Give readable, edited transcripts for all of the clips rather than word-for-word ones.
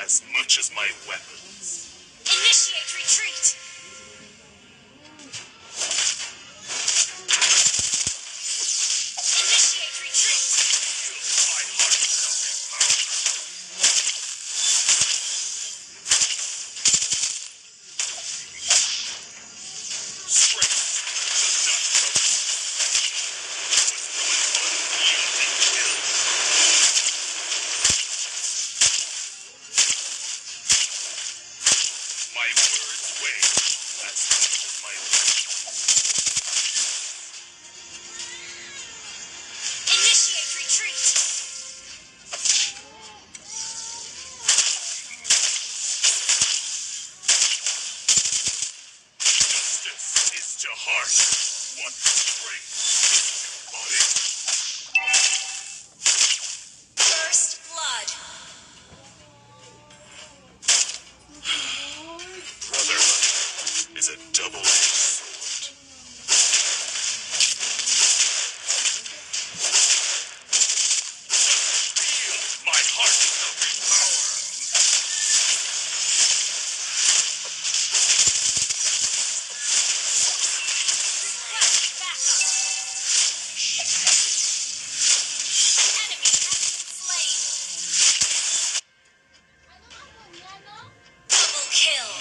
as much as my weapons. Initiate retreat! Initiate retreat! My heart stopping power. Strength does not come from unyielding will. My words weigh as much as my Initiate retreat! justice is to heart what strength is to body. First blood! Brotherhood is a double-edged sword. Feel my heart-stopping power. Request backup! Enemy has been slain! Double kill!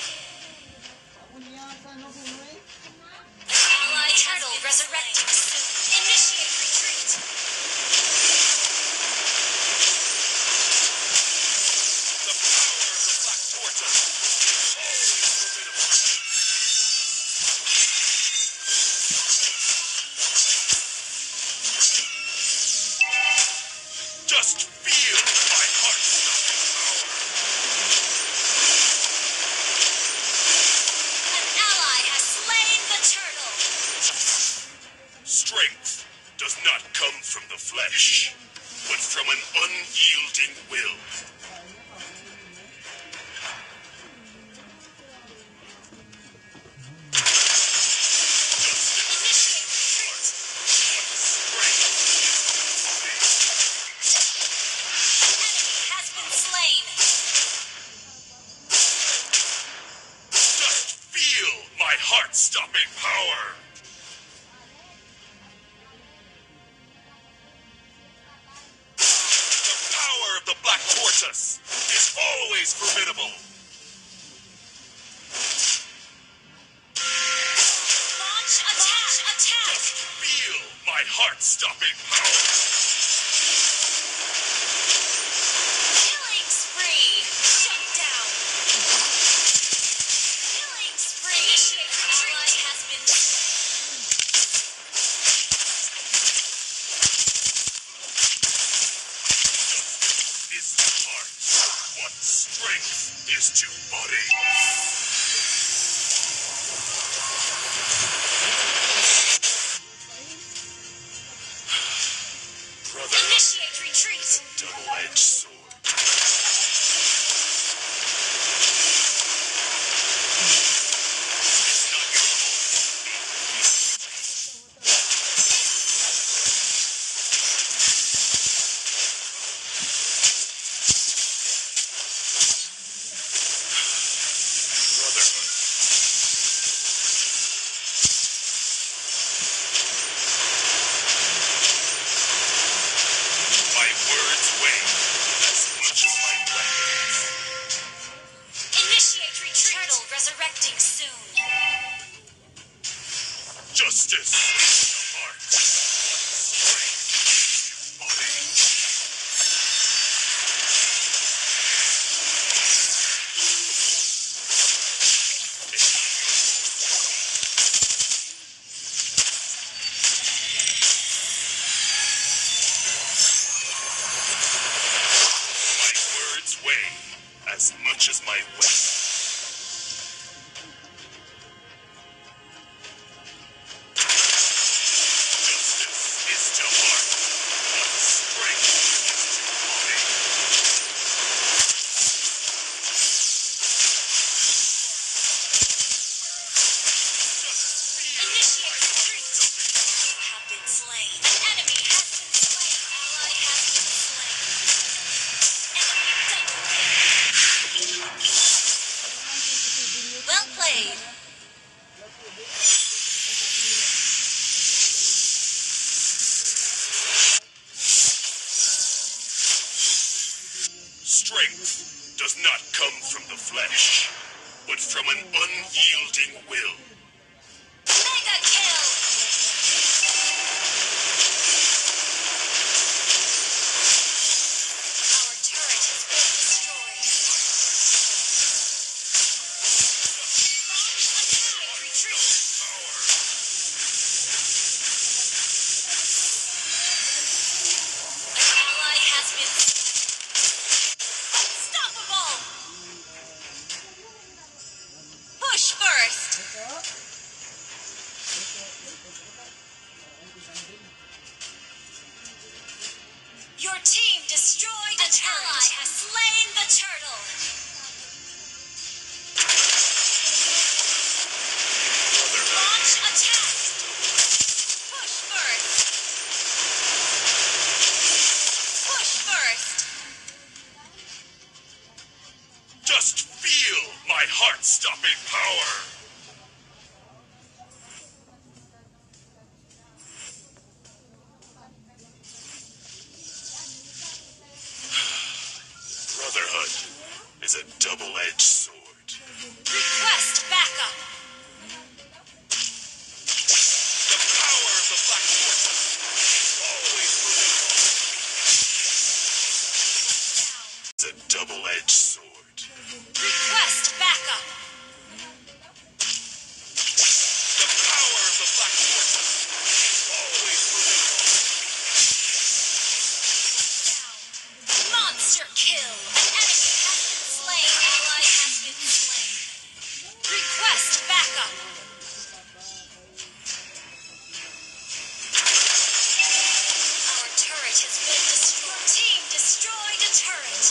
Ally turtle resurrecting soon. Initiate retreat! The power of the Black Tortoise is always formidable. Just feel my heart-stopping power. An ally has slain the turtle! Strength does not come from the flesh, but from an unyielding will. Enemy has been slain! Just feel my heart-stopping power. The power of the Black Tortoise is always formidable. Launch attack! Attack! Just feel my heart-stopping power. Killing spree! Shut down! Killing spree! Initiate retreat! Ally has been Is to heart what strength is to body. Brother, Initiate retreat! double-edged sword. It's not your Brotherhood. My words weigh as much as my weapons. Initiate retreat! Turtle resurrecting soon. Justice is the heart. Strength is to body. My words weigh as much as my weapons. Justice is to heart what strength is to body. Just feel Initiate my retreat! heart-stopping You have been slain. An enemy has been slain. Ally has been slain. Enemy double kill. Strength does not come from the flesh, but from an unyielding will. Mega kill! Our turret has been destroyed. Attack! Retreat! An ally has been unstoppable! Push first! Your team destroyed a turret. An ally has slain the turtle. Launch attack. Push first. Push first. Just feel my heart-stopping power! Brotherhood is a double-edged sword. Request backup. The power of the Black Fortress is always formidable. It's a double-edged sword. Request backup. The power of the Black Fortress is always formidable. Monster kill. An enemy has been slain. Ally has been slain. Request backup. Our turret has been destroyed. Team destroyed a turret.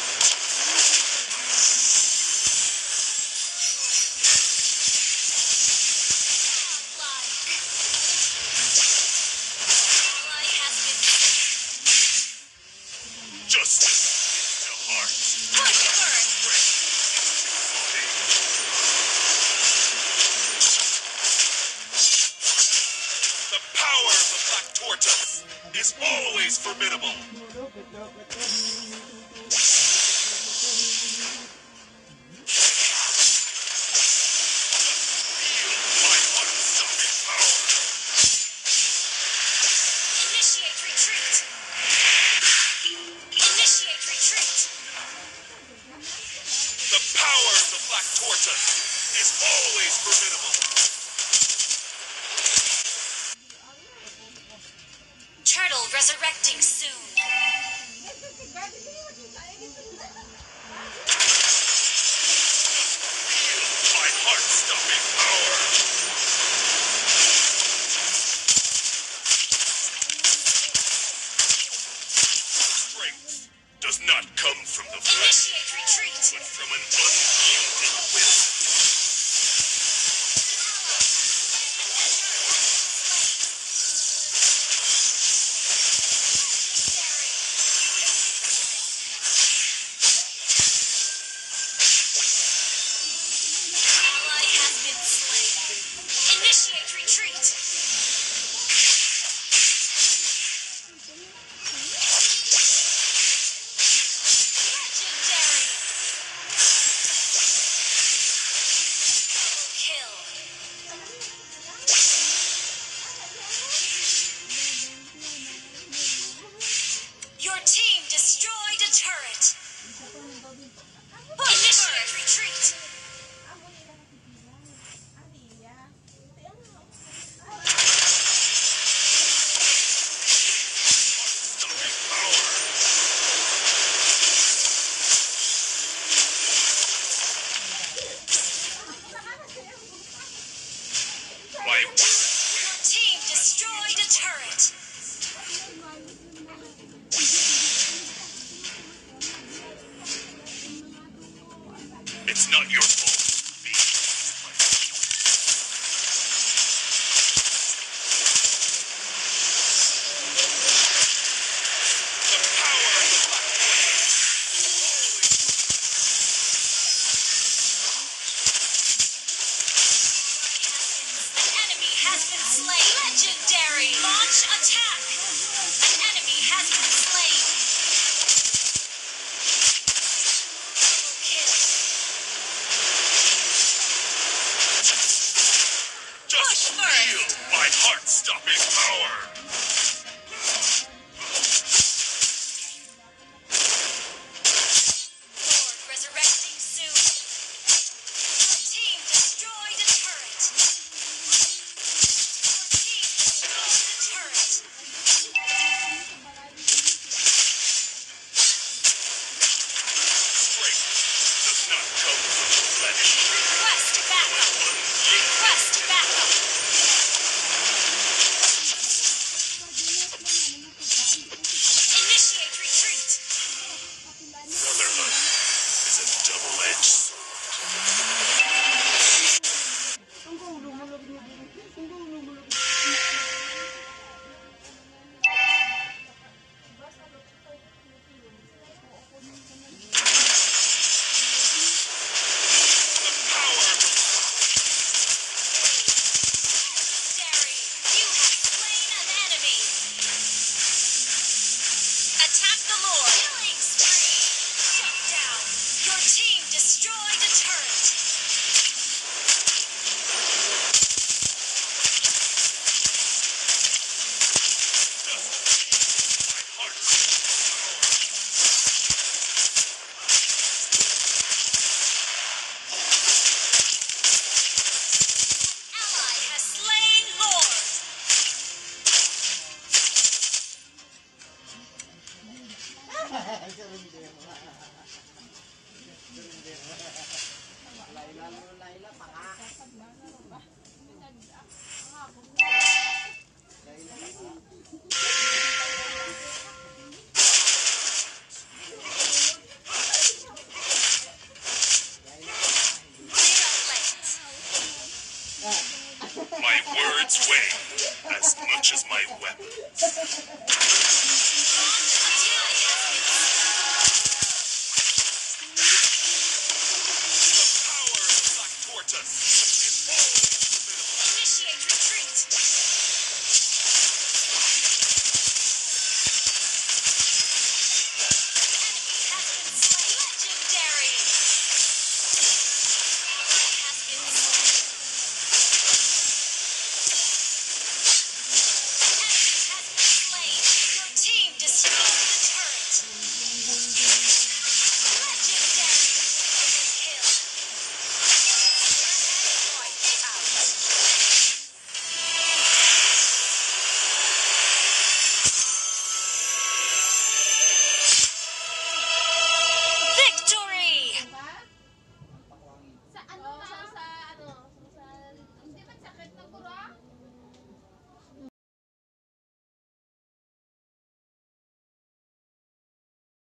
Godlike. Ally has been slain. Justice into heart. Push first. The power of the Black Tortoise is always formidable. Feel my heart-stopping power. Initiate retreat. Initiate retreat. The power of the Black Tortoise is always formidable. Turtle resurrecting soon. Feel my heart-stopping power. Strength does not come from the flesh, Initiate retreat. but from an unyielding will. Ally has been slain. Initiate retreat. Legendary. Double kill. Your team destroyed a turret. Initiate retreat. Stopping power. My word. Your team destroyed a turret. It's not your fault. The power of the Black Fortress. An enemy has been slain. Legendary. Launch attack. An enemy has been slain. Lalu Laila, Pak.